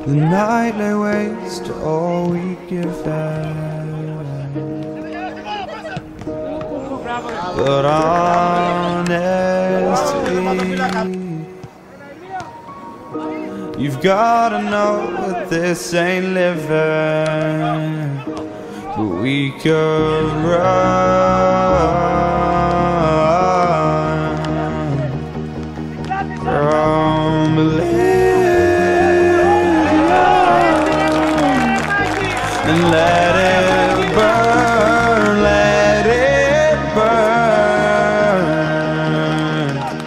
The night lay waste to all we give that. But honestly, you've gotta know that this ain't living, but we could run from and let it burn, let it burn.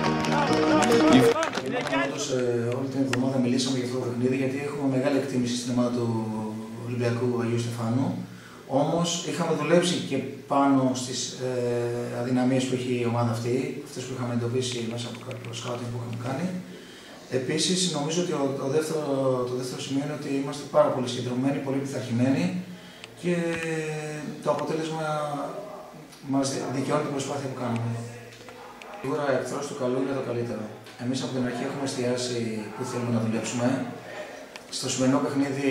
Όλη την εβδομάδα μιλήσαμε για αυτό το παιχνίδι, γιατί έχουμε μεγάλη εκτίμηση στην ομάδα του Ολυμπιακού Αγίου Στεφάνου. Όμως είχαμε δουλέψει και πάνω στις αδυναμίες που έχει η ομάδα αυτή, αυτές που είχαμε εντοπίσει μέσα από κάποιο σκάουτινγκ που είχαμε κάνει. Επίσης, νομίζω ότι το δεύτερο σημείο είναι ότι είμαστε πάρα πολύ συγκεντρωμένοι, πολύ πειθαρχημένοι και το αποτέλεσμα μας δικαιώνει την προσπάθεια που κάνουμε. Σίγουρα εχθρός του καλού είναι το καλύτερο. Εμείς από την αρχή έχουμε εστιάσει που θέλουμε να δουλέψουμε. Στο σημερινό παιχνίδι,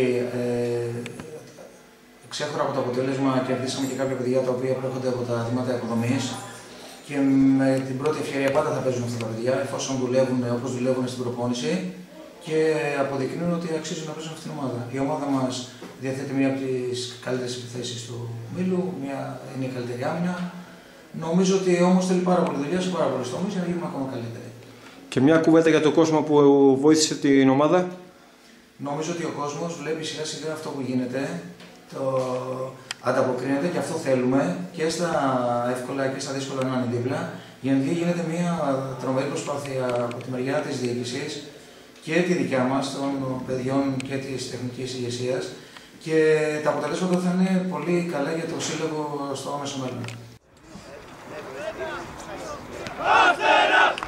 ξέχωρα από το αποτέλεσμα, κερδίσαμε και κάποια παιδιά τα οποία προέρχονται από τα βήματα υποδομής. Και με την πρώτη ευκαιρία πάντα θα παίζουν αυτά τα παιδιά, εφόσον δουλεύουν όπως δουλεύουν στην προπόνηση και αποδεικνύουν ότι αξίζουν να παίζουν αυτήν την ομάδα. Η ομάδα μας διαθέτει μία από τις καλύτερες επιθέσεις του ομίλου, είναι η καλύτερη άμυνα. Νομίζω ότι όμως θέλει πάρα πολύ δουλειά σε πάρα πολλούς τομείς για να γίνουμε ακόμα καλύτεροι. Και μια κουβέντα για τον κόσμο που βοήθησε την ομάδα. Νομίζω ότι ο κόσμος βλέπει σιγά σιγά αυτό που γίνεται. Ανταποκρίνεται και αυτό θέλουμε και στα εύκολα και στα δύσκολα να είναι δίπλα, γιατί γίνεται μια τρομερή προσπάθεια από τη μεριά της διοίκησης και τη δικιά μας, των παιδιών και της τεχνικής ηγεσίας, και τα αποτελέσματα θα είναι πολύ καλά για το σύλλογο στο άμεσο μέλλον.